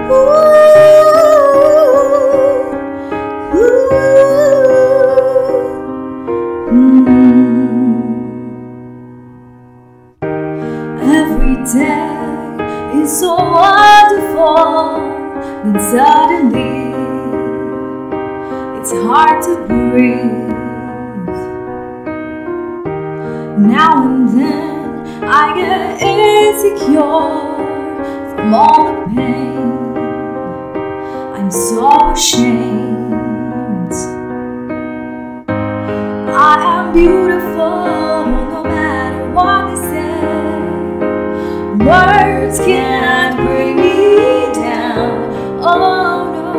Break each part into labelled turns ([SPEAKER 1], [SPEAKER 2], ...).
[SPEAKER 1] Every day is so wonderful, then suddenly it's hard to breathe. Now and then I get insecure from all the pain. I'm so ashamed. I am beautiful no matter what they say. Words can't bring me down. Oh no,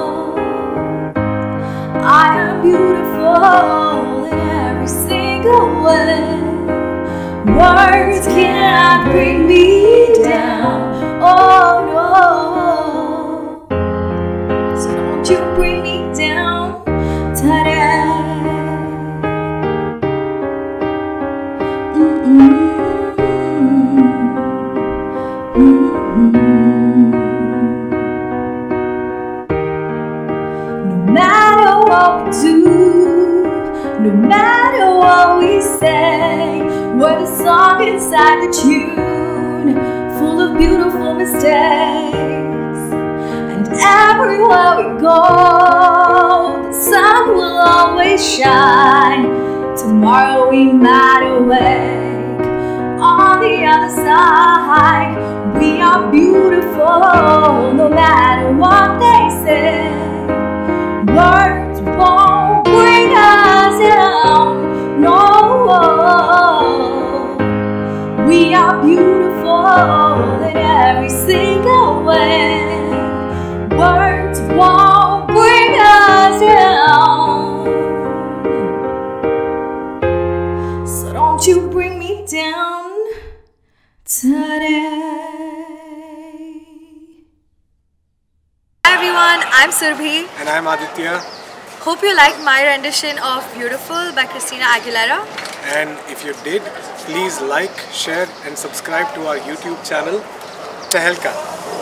[SPEAKER 1] I am beautiful in every single way. Words can't bring me down. Oh no, so don't you bring me down today. No matter what we do, no matter what we say, we're the song inside the tune, full of beautiful mistakes. And everywhere we go, the sun will always shine. Tomorrow we might awake on the other side. We are beautiful no matter what they say. Words won't bring us down. No, we are beautiful in every single way. Words won't bring us down. So don't you bring me down today.
[SPEAKER 2] Hi everyone, I'm Surbhi.
[SPEAKER 3] And I'm Aditya.
[SPEAKER 2] Hope you liked my rendition of Beautiful by Christina Aguilera.
[SPEAKER 3] And if you did, please like, share and subscribe to our YouTube channel, Tehelka.